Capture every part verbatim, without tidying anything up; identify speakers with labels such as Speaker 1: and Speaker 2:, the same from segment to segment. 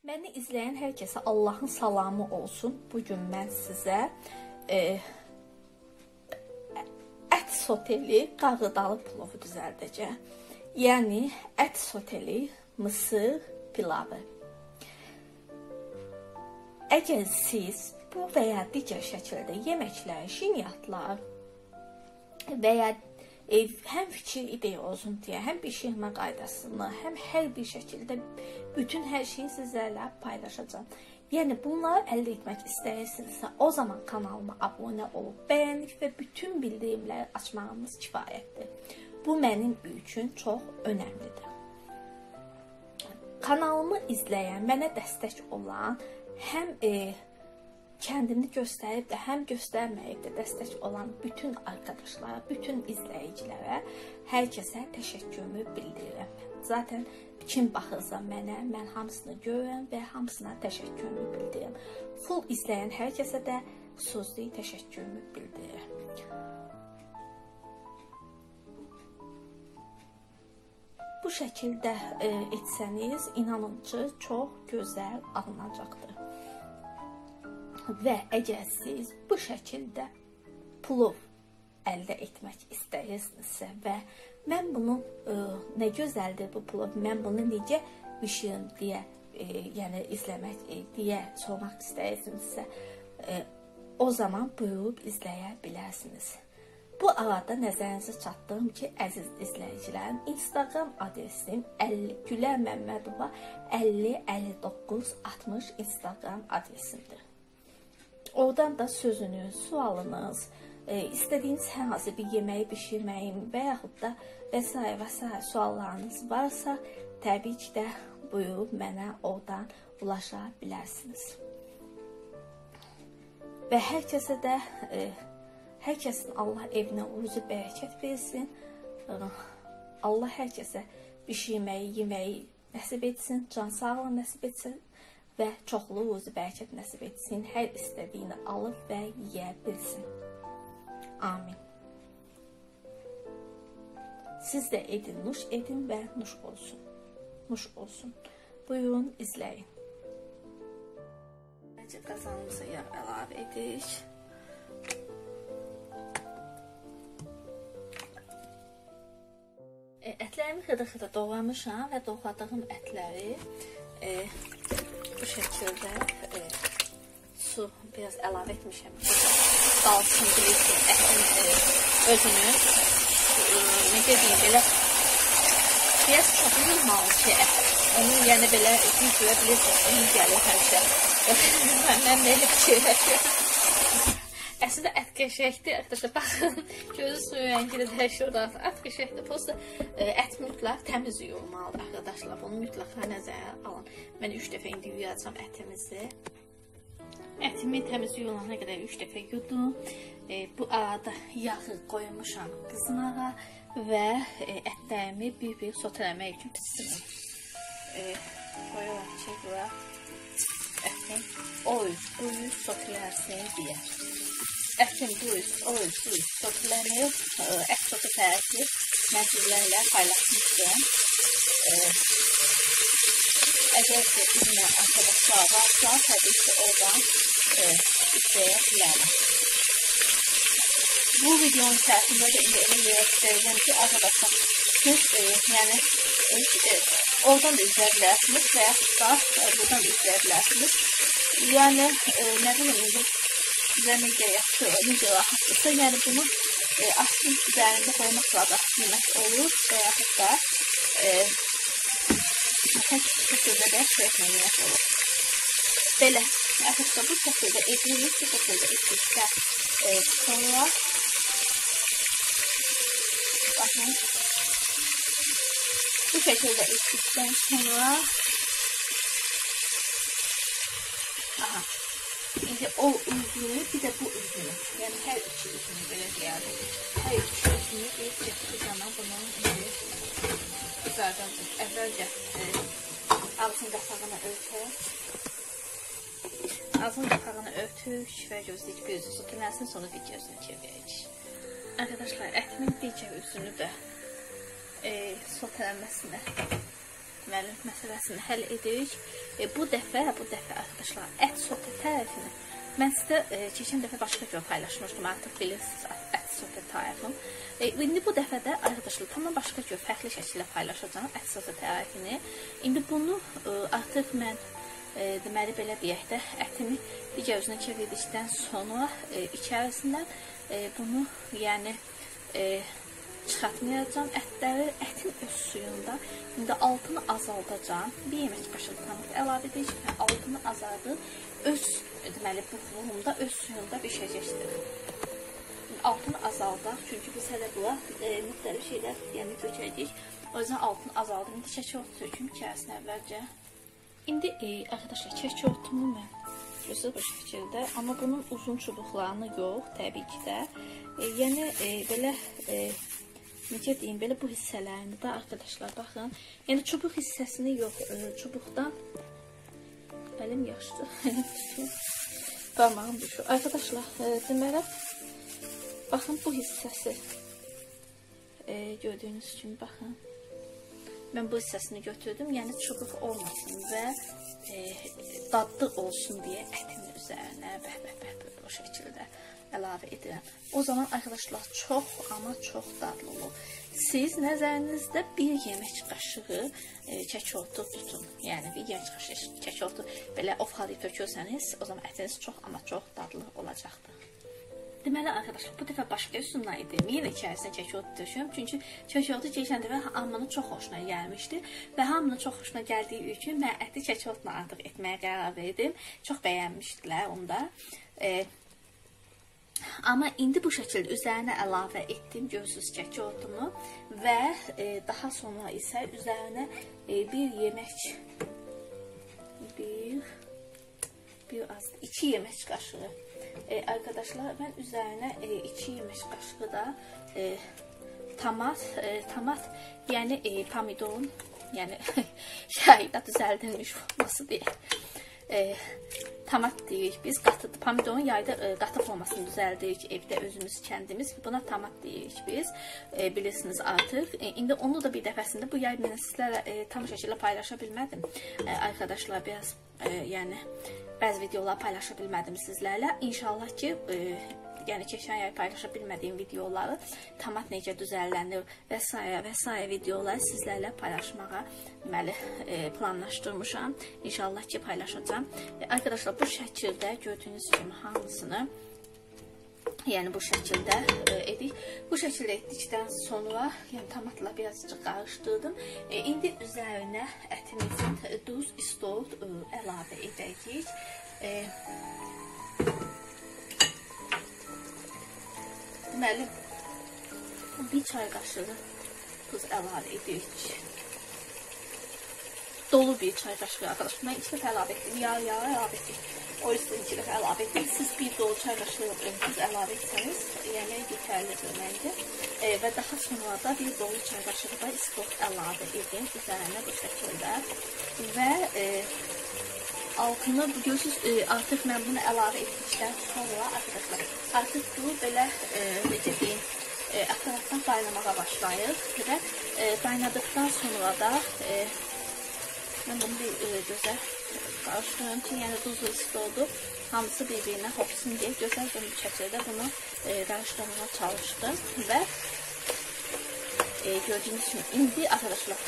Speaker 1: Məni izləyən hər kəsə Allahın salamı olsun. Bugün mən sizə e, ət soteli qağıdalı plovu düzəldəcəm. Yəni ət soteli mısır pilavı. Əgər siz bu və ya digər şəkildə yeməklər, şinyatlar və ya e, həm fikir ideya olsun deyə, həm bişirmə qaydasını, həm hər bir şəkildə bütün hər şeyi sizlərlə paylaşacağam. Yəni bunları əldə etmək istəyirsinizsə, o zaman kanalıma abunə olub, bəyənib və bütün bildirimləri açmağınız kifayətdir. Bu mənim üçün çox önəmlidir. Kanalımı izləyən, mənə dəstək olan, həm e, kendini gösterip de hem göstermeyip de destek olan bütün arkadaşlara, bütün izleyicilere, herkese teşekkürümü bildirirəm. Zaten kim baxırsa mənə, mən hamısını görürəm və hamısına təşəkkürümü bildirirəm. Full izləyən hər kəsə də xüsusi təşəkkürümü bildirirəm. Bu şəkildə e, etsəniz, inanın ki, çox gözəl alınacaqdır. Və əgər siz bu şəkildə plov əldə etmək istəyirsinizsə və mən bunu e, nə gözəldir bu plov, mən bunu necə bişirim deyə, e, yəni izləmək e, deyə sormaq istəyirsinizsə, e, o zaman buyurub izləyə bilərsiniz. Bu arada nəzərinizə çatdırım ki, əziz izləyicilərim, Instagram adresim Gülər Məmmədova əlli əlli doqquz altmış Instagram adresimdir. Oradan da sözünüz, sualınız, e, istədiyiniz hər hansı bir yeməyi bişirməyim və yaxud da və s. və s. suallarınız varsa, təbii ki də buyurub mənə oradan ulaşa bilərsiniz. Və hər kəsə də, e, hər kəsin Allah evinə ruzi bərəkət versin. Allah hər kəsə bişirməyi, yeməyi nəsib etsin, can sağlığı nəsib etsin. Və çoxlu ruzi bərəkət nəsib etsin, hər istədiyini alıb və yeyə bilsin. Amin. Siz də edin, nuş edin və nuş olsun. Nuş olsun. Buyurun, izləyin. Bəlkə qazanımıza yağ əlavə edik. E, ətlərimi xırda-xırda doğramışam və doğradığım ətləri e, bu şəkildə e, su biraz əlavə etmişəm. Dalsın, bilirsiniz, ətin e, özünü e, necə deyim, belə biraz çox yılmalı ki, ət. Onu yəni belə gücüyə bilirsiniz, onu gəlir həmişə. Məndən belə fikirləşir. Əslində ət qəşəkdir, arkadaşlar, baxın, gözü suyu rəngi də dəyişir orada. Ət qəşəkdir, prosta ət mütləq təmiz yuyulmalıdır, arkadaşlar. Bunu mütləq nəzərə alın. Mən üç dəfə indi yuyacam ətimizi. Ətimi təmiz yuyulana qədər üç dəfə yudum. E, bu arada yağı qoymuşam qızmağa və e, ətlərimi bir-bir sotələmək üçün pişirim. E, qoyuram ki, bura ətin o üz, bu üz sotelərsin deyə. Ətin bu üz, o üz, bu üz sotelənib, ət sotu tərəfi mən sizlərlə paylaşmışdım. E, əgər ki, bilmən arkadaşlar varsa, təbii ki, oradan e, izləyə bilərəm. Bu videonun içərisində də indi elə yerə istəyəcəm ki, arkadaşlar, siz, e, yəni, e, oradan da izləyə bilərsiniz və yaxud da e, buradan da izləyə bilərsiniz. Yəni, e, nə bilim, indi sizə necə yaxşı, necə rahatdırsa, yəni bunu e, aşkın üzərində qoymaqla da yemək olur və yaxud da e, tək şəkildə də şəkildə yemək olur. Belə, arkadaşlar, bu şəkildə edirik, bu şəkildə etdikdə e, sonra baxın, bu şəkildə etdikdən sonra aha, indi o üzünü, bir də bu üzünü, yəni hər iki üzünü belə deyərdim. Hər iki üzünü bir çəkdiyi zaman bunun indi qızardan əvvəlcə e, ağzın qapağını örtək. Ağzın qapağını örtük və gözlük bir üzü sotelənsin, sonra digər üzünü çevirək. Arkadaşlar, ətimin digər üzünü də e, sotelənməsinə deməli, məsələsini həll edirik. E, bu dəfə, bu dəfə arkadaşlar, ət sote tərəfini mən sizə e, keçən dəfə başqa cür paylaşmışdım. Artıq bilirsiniz ət sote tərəfini. E, indi bu dəfə də arkadaşlar tamam başqa cür, fərqli şəkildə paylaşacağım ət sote tərəfini. İndi bunu e, artıq mən e, deməli belə deyək də ətimi digər üzünə çevirdikdən sonra e, içərisindən e, bunu yəni e, çıxartmayacağım ətləri, ətin öz suyunda. İndi altını azaldacağım. Bir yemək qaşığı tamat əlavə edəcəm və altını azaldıb öz deməli buxluğumda, öz suyunda bişəcəkdir. Altını azaldaq, çünki biz hələ bula e, müxtəlif şeylər yəni köçəcəyik. O yüzden altını azaldım. İndi çəki otu töküm içərisinə əvvəlcə. İndi e, arkadaşlar çəki otumu mən gözəl bir şəkildə, amma bunun uzun çubuqlarını yox, təbii ki də. E, yəni e, belə e, necə deyim, belə bu hissələrini də arkadaşlar baxın. Yəni çubuq hissəsini yox, e, çubuqdan əlim yaşdı. Parmağım düşür. Arkadaşlar e, deməli baxın bu hissəsi. E, gördüyünüz kimi baxın. Mən bu hissəsini götürdüm. Yəni çubuq olmasın və e, dadlı olsun deyə ətin üzərinə bəh bəh bəh bəh bu şəkildə əlavə edirəm. O zaman arkadaşlar çox ama çox dadlı olur. Siz nəzərinizdə bir yemək qaşığı e, çəki otu tutun. Yəni bir yemək qaşığı çəki otu belə ovxalıyı tökürsəniz, o zaman ətiniz çox ama çox dadlı olacaqdır. Deməli arkadaşlar, bu dəfə başqa üsulla edim. Yenə içərisinə çəki otu töküyorum. Çünki çəki otu keçən dəfə hamının çox xoşuna gəlmişdi və hamının çox xoşuna gəldiyi üçün mən əti çəki otuna artıq etməyə qərar verdim. Çox bəyənmişdilər onu da. E, Amma indi bu şəkildə üzərinə əlavə etdim görsüz çəki otumu və e, daha sonra isə üzərinə e, bir yemək bir bir az iki yemək qaşığı e, arkadaşlar mən üzərinə e, iki yemək qaşığı da e, tomat e, tomat yəni e, pomidorun yəni şəhida düzəldilmiş olması deyək. E, tomat deyirik biz, qatı, pomidorun yayda e, qatı formasını düzəldirik evdə özümüz kəndimiz. Buna tomat deyirik biz, e, bilirsiniz artıq. E, indi onu da bir dəfəsində bu yay mən sizlərlə e, tam şəkildə paylaşa bilmədim. E, arkadaşlar biraz e, yəni bəzi videolar paylaşa bilmədim sizlərlə. İnşallah ki e, yəni keçən yay paylaşa bilmədiyim videoları, tomat necə düzəllənir və s. və s. videoları sizlərlə paylaşmağa deməli, e, planlaşdırmışam. İnşallah ki paylaşacağım. E, arkadaşlar bu şəkildə gördüyünüz kimi hamısını yəni bu şəkildə e, edik. Bu şəkildə etdikdən sonra yəni tomatla birazcık qarışdırdım. E, indi üzərinə ətimizin duz, istot e, əlavə edəcəyik. E, Deməli, bir çay qaşığı tuz əlavə edirik. Dolu bir çay qaşığı arkadaşlar. Mən iki dəfə əlavə etdim. Yarı yarı əlavə etdim. O yüzden iki dəfə əlavə etdim. Siz bir dolu çay qaşığı tuz əlavə etsəniz, yəni yetərlidir məncə. E, və daha sonra da bir dolu çay qaşığı da istot əlavə edin üzərinə bu şəkildə. Və e, altını görürsünüz, e, artıq mən bunu əlavə etdikdən sonra arkadaşlar artıq bu belə e, necə deyim e, ətrafdan qaynamağa başlayır və e, qaynadıqdan sonra da e, mən bunu bir e, gözəl qarışdırıyorum ki, yəni duzlu istodu hamısı bir-birinə hopsun deyə gözəl bir şəkildə bunu e, qarışdırmağa çalışdım və e, gördüyünüz kimi indi arkadaşlar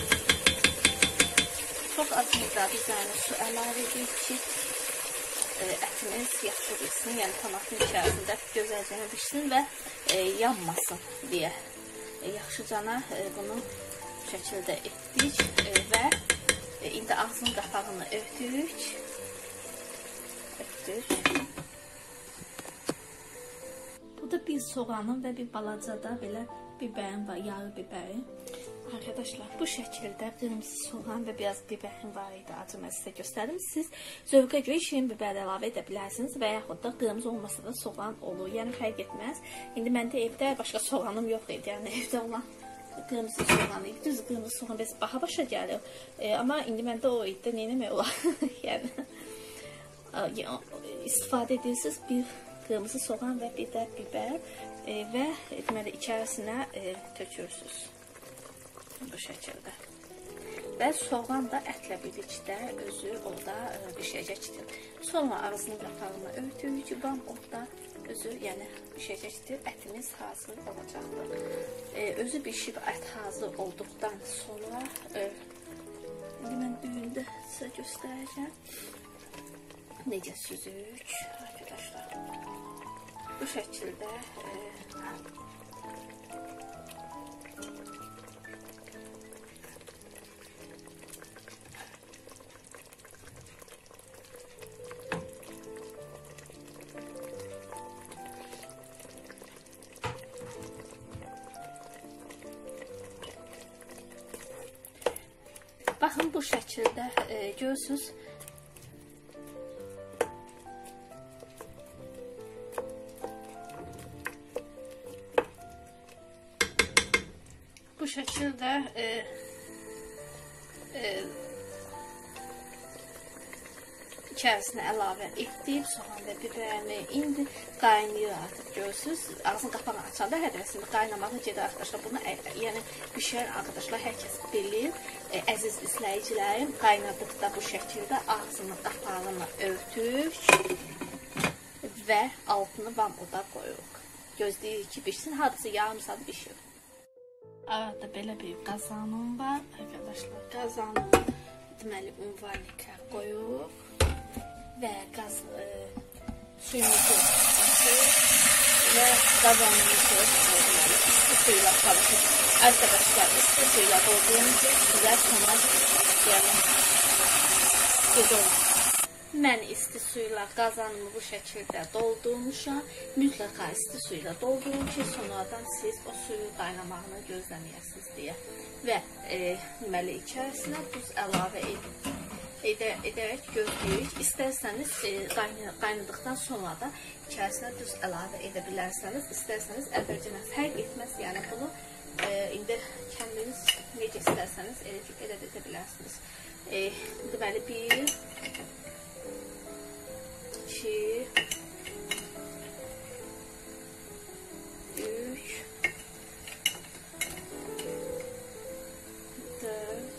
Speaker 1: çox az miqdarda üzərinə su əlavə edirik ki, e, ətimiz yaxşı pişsin, yəni tomatın içərisində gözəlcənə pişsin və e, yanmasın deyə. E, yaxşıcana e, bunu şəkildə etdik e, və e, indi ağzının qapağını örtürük. Örtürük. Burada bir soğanın və bir balaca da belə bibərim var, yarı bibərim. Arkadaşlar bu şəkildə qırmızı soğan və biraz bibərim var idi, acı mən sizə göstərdim. Siz zövqə görə şirin biber əlavə edə bilərsiniz və yaxud da qırmızı olmasa da soğan olur, yəni fərq etməz. İndi məndə evdə başqa soğanım yox idi, yəni evdə olan qırmızı soğan idi. Düz qırmızı soğan biraz baha başa gəlir, e, amma indi məndə o idi, neynəmək olar, yəni istifadə edirsiniz bir qırmızı soğan və bir də biber e, və deməli içərisinə e, tökürsünüz. Bu şəkildə. və soğan da ətlə birlikdə özü orada bişəcəkdir. Sonra ağzını qapağına örtüyük, bam orada özü, yəni bişəcəkdir. Ətimiz hazır olacaqdır. E, özü bişib ət hazır olduqdan sonra e, indi mən düyündə sizə göstərəcəm. Necə süzük arkadaşlar. Bu şəkildə e, baxın bu şəkildə e, görürsünüz. Bu şəkildə e, e, içərisinə əlavə etdik, soğan və bibərini. İndi qaynayır artıq, görürsünüz. Ağzını qapağı açanda hədəsində qaynamağı gedir arkadaşlar. Bunu yəni bişirən arkadaşlar hər kəs bilir. E, əziz izləyicilərim, qaynadıqda bu şəkildə ağzını qapağını örtük və altını vam oda qoyuruq. Gözləyirik ki, bişsin. Hardasa yarım saat bişir. Arada belə bir qazanım var arkadaşlar. Qazanı deməli ünvanlikə qoyuruq və qaz e, suyumuzu atırıq və qazanımızı deməli isti suyla karışır. Arkadaşlar isti suyla doldurunca sizə sonra yəni gec olmaz. Mən isti suyla qazanımı bu şəkildə doldurmuşam. Mütləqa isti suyla doldurun ki, sonradan siz o suyu qaynamağını gözləməyəsiniz deyə. Və e, deməli içərisinə duz əlavə edin. Edə, edərək gözləyirik. İstərsəniz e, qaynadıqdan sonra da içərisinə duz əlavə edə bilərsəniz, istərsəniz əvvəlcədən fərq etməz. Yəni bunu e, indi kəndiniz necə istərsəniz elə, elə də edə bilərsiniz. E, deməli bir iki, üç, dört,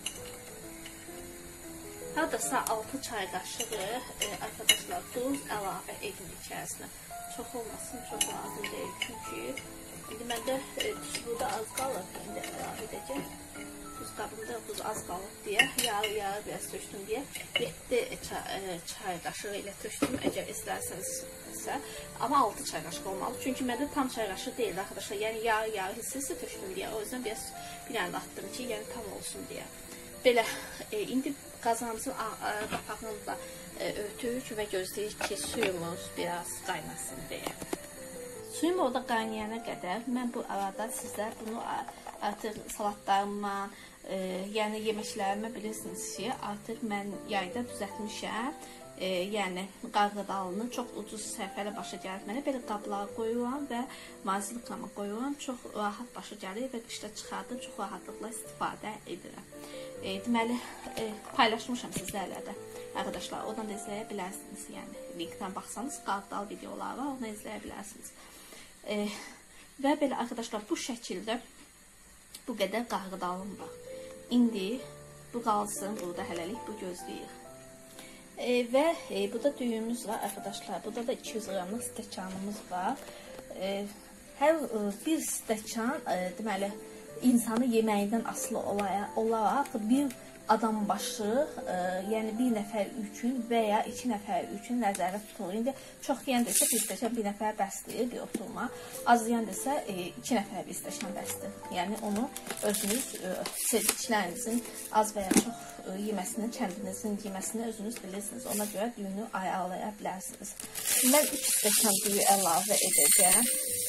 Speaker 1: hardasa altı çay qaşığı e, arkadaşlar duz əlavə edin içərisinə. Çox olmasın, çox lazım deyil. Çünki indi məndə e, burada az qalır, indi əlavə edəcəm. Duz qabımda duz az qalıb deyə, yarı-yarı biraz tökdüm deyə yeddi çay qaşığı ilə tökdüm, əgər istərsənizsə. Amma altı çay qaşığı olmalı. Çünki məndə tam çay qaşığı deyil arkadaşlar. Yəni yarı-yarı hissə tökdüm deyə. O yüzden biraz bir anda attım ki, yəni tam olsun deyə. Belə, e, indi qazanımızın qapağını da e, örtürük və gözləyirik ki, suyumuz biraz qaynasın deyə. Suyum orada qaynayana qədər mən bu arada sizə bunu artıq salatlarımla, e, yəni yeməklərimə bilirsiniz ki, artıq mən yayda düzəltmişəm. E, yəni qarğıdalını çox ucuz səhifələ başa gəlir. Mənə belə qablara qoyuram və mazlıqlama qoyuram. Çox rahat başa gəlir və qışda çıxardım, çox rahatlıqla istifadə edirəm. E, deməli, e, paylaşmışam sizlərlə də. Arkadaşlar, oradan da izləyə bilərsiniz. Yəni, linkdən baxsanız, qarğıdal videoları var, oradan izləyə bilərsiniz. E, və belə arkadaşlar, bu şəkildə bu qədər qarğıdalım var. İndi bu qalsın, burada hələlik bu gözləyir. E, və e, burada düyümüz var arkadaşlar. Burada da iki yüz qramlıq stəkanımız var. E, hər bir stəkan e, deməli insanı yeməyindən asılı olaraq bir adam başı, e, yəni bir nəfər üçün və ya iki nəfər üçün nəzərdə tutulur. İndi çox yeyən desə bir stəkan bir nəfər bəsdir, bir oturma. Az yeyən desə e, iki nəfər bir stəkan bəsdir. Yəni onu özünüz e, sevdiklərinizin az və ya çox e, yeməsini, kəndinizin yeməsini özünüz bilirsiniz. Ona görə düyünü ayarlaya bilərsiniz. Mən üç stəkan düyü əlavə edəcəm.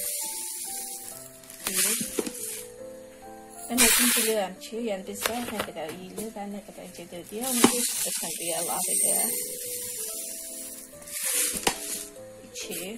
Speaker 1: Mən özüm bilirəm ki, yəni bizdə nə qədər yeyilir və nə qədər gedir deyə, onu bir stəkan düyü əlavə edərəm. iki.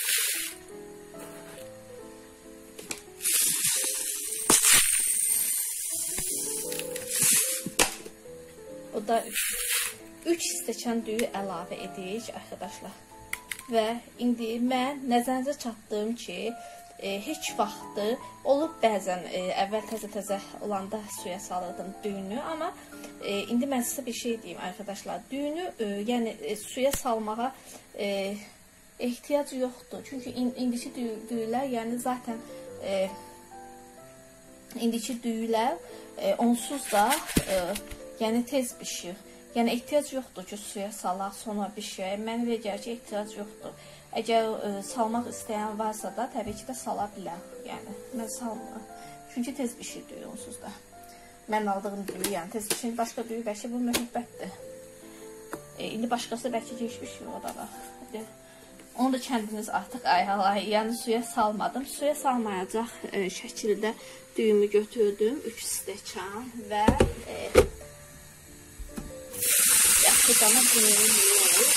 Speaker 1: O da üç. üç stəkan düyü əlavə edirik arkadaşlar. Və indi mən nəzərinizə çatdığım ki, e, heç vaxtı olub bəzən e, əvvəl təzə-təzə olanda suya salırdım düyünü, amma e, indi mən sizə bir şey deyim arkadaşlar. Düyünü e, yəni e, suya salmağa e, ehtiyac yoxdur. Çünki indiki düy düyülər, yəni zaten e, indiki düyülər e, onsuz da e, yəni tez bişir. Yəni ehtiyac yoxdur ki, suya salaq, sonra bişirək. Mənə elə gəlir ki, ehtiyac yoxdur. Əgər e, salmaq istəyən varsa da, təbii ki də sala bilər. Yəni, mən salmıram. Çünki tez bişir düyü onsuz da. Mən aldığım düyü, yəni tez bişir. Başqa düyü bəlkə bu mühibbətdir. E, indi başqası bəlkə geç bişir o da var. Onu da kəndiniz artıq ayarlayın. Yəni suya salmadım. Suya salmayacaq e, şəkildə düyümü götürdüm. üç stəkan və e, yaxşıdana düyümü yuyuyoruz.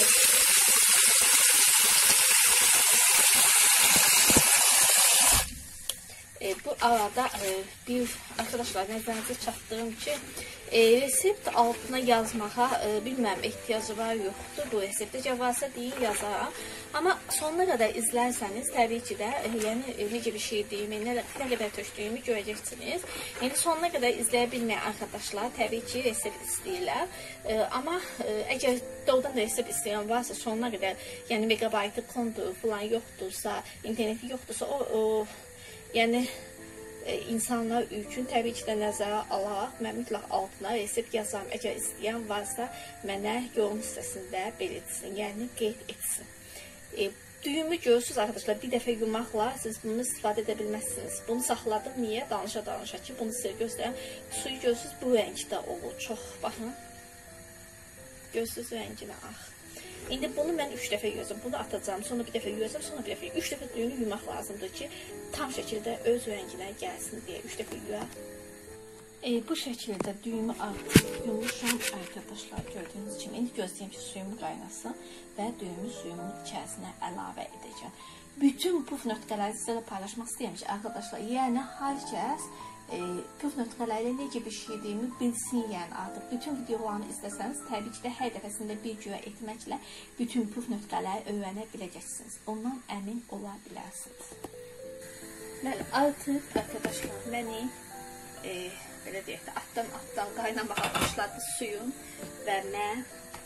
Speaker 1: E, bu arada e, bir arkadaşlar nəzərinizə çatdırım ki, e, resept altına yazmağa e, bilməm ehtiyacı var yoxdur bu reseptə. Cavazə deyin yazaram. Amma sonuna qədər izlərsəniz təbii ki də e, yəni e, necə bir şey deyim, nə, nə qədər tökdüyümü görəcəksiniz. Yəni sonuna qədər izləyə bilməyən arkadaşlar təbii ki resept istəyirlər. E, amma e, əgər doğrudan da resept istəyən varsa sonuna qədər, yəni megabaytı kontur falan yoxdursa, interneti yoxdursa o, o yəni e, insanlar üçün təbii ki də nəzərə alaraq mən mütləq altına resept yazarım. Əgər istəyən varsa mənə yorum hissəsində belirtsin, yəni qeyd etsin. E, düyümü görürsünüz arkadaşlar, bir dəfə yumaqla siz bunu istifadə edə bilməzsiniz. Bunu saxladım, niyə? Danışa danışa ki, bunu sizə göstərəm. Suyu görürsünüz, bu rəngdə olur çox. Baxın. Görürsünüz rənginə ax. İndi bunu mən üç dəfə yuyacağım. Bunu atacağım, sonra bir dəfə yuyacağım, sonra bir dəfə yuyacağım. üç dəfə düyünü yumaq lazımdır ki, tam şəkildə öz rənginə gəlsin deyə üç dəfə yuyaq. E, bu şəkildə düyümü artıq yumuşam arkadaşlar, gördüyünüz kimi. İndi gözləyim ki, suyum qaynasın və düyümü suyumun içərisinə əlavə edəcəm. Bütün puf nöqtələri sizə də paylaşmaq istəyirəm ki, arkadaşlar, yəni hər kəs e, puf nöqtələrlə necə bişirdiyimi bilsin, yəni artıq. Bütün videolarını izləsəniz, təbii ki də hər dəfəsində bir cürə etməklə bütün puf nöqtələri öyrənə biləcəksiniz. Ondan əmin ola bilərsiniz. Bəli, artıq arkadaşlar, məni e, belə deyək də, atdan-atdan qaynamağa başladı suyum və mən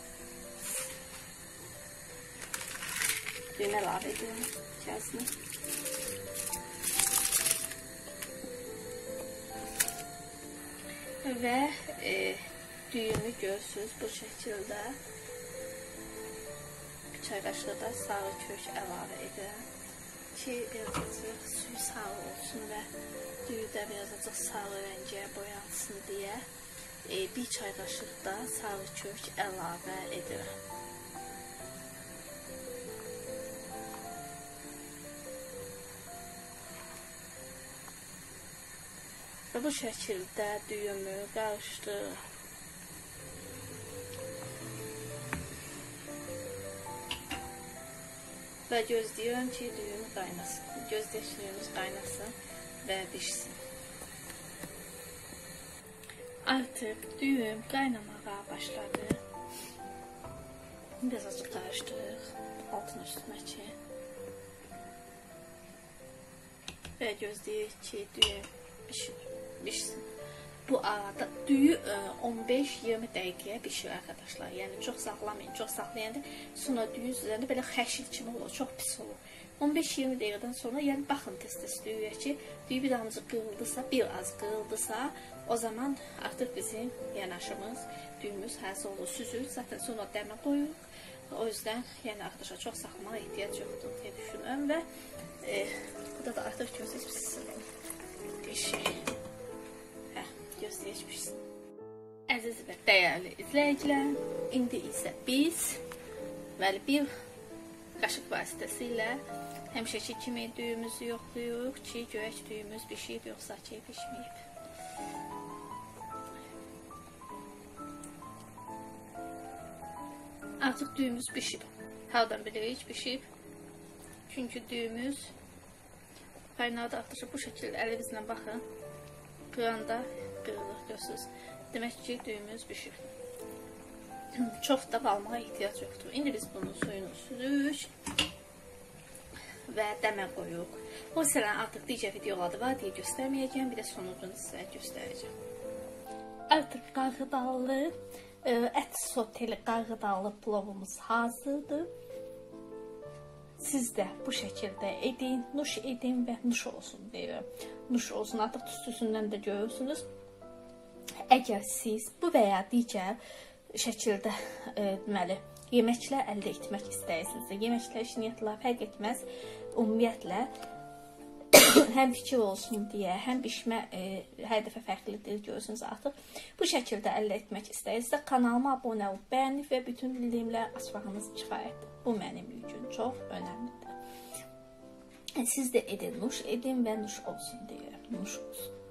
Speaker 1: düyünə əlavə edirəm içərisinə. Və e, düyümü görürsünüz bu şəkildə bir çay qaşığı da sarı kök əlavə edirəm ki, birazcık suyu sarı olsun və düyü də birazcık sarı rəngə boyansın deyə e, bir çay qaşıq da sarı kök əlavə edirəm. Və bu şəkildə düyümü qarışdır. Və gözləyirəm ki, düyümü qaynasın. Gözləyək ki, düyümüz qaynasın və bişsin. Artıq düyüm qaynamağa başladı. Birazcık qarışdırıq altını üstünə ki. Və gözləyək ki, düyüm bişsin. Bu arada düyü on beş iyirmi dəqiqəyə bişir arkadaşlar. Yəni çox saxlamayın. Çox saxlayanda sonra düyün üzərində belə xəşil kimi olur. Çox pis olur. on beş iyirmi dəqiqədən sonra yəni baxın tez-tez düyüyə ki, düyü bir damcıq qırıldısa, bir az qırıldısa, o zaman artıq bizim yanaşımız, düyümüz hazır olur. Süzür, zaten sonra dəmə qoyuruq. O yüzden yəni arkadaşlar çox saxlamağa ehtiyac yoxdur deyə düşünürəm və e, burada da artıq gözləyək pişsin. Bir şey. Gözləyək pişsin. Əziz və dəyərli izləyicilər, indi isə biz bəli bir qaşıq vasitəsilə həmişəki kimi düyümüzü yoxlayırıq ki, görək düyümüz pişib yoxsa ki pişməyib. Artıq düyümüz pişib. Hardan bilirik pişib? Çünki düyümüz qaynadı artıq bu şəkildə əlinizlə baxın. Qıranda qırılır, görürsünüz. Demək ki, düyümüz pişir. Çox da qalmağa ehtiyac yoxdur. İndi biz bunun suyunu süzürük. və dəmə qoyuq. Bu məsələn artıq digər videolarda var deyə göstərməyəcəm, bir də sonucunu sizə göstərəcəm. Artıq qarğıdalı, ət soteli qarğıdalı plovumuz hazırdır. Siz də bu şəkildə edin, nuş edin və nuş olsun deyirəm. Nuş olsun, artıq tüstüsündən də görürsünüz. Əgər siz bu və ya digər şəkildə e, deməli, yeməklər əldə etmək istəyirsinizsə, yeməklər şirniyyatlar fərq etməz. Ümumiyyətlə, həm fikir olsun deyə, həm bişmə e, hər dəfə fərqlidir görürsünüz artıq. Bu şəkildə əldə etmək istəyirsinizsə, kanalıma abunə olub, bəyənib və bütün bildiyimlər açmağınız kifayətdir. Bu mənim üçün çox önəmlidir. Siz də edin, nuş edin və nuş olsun deyirəm. Nuş olsun.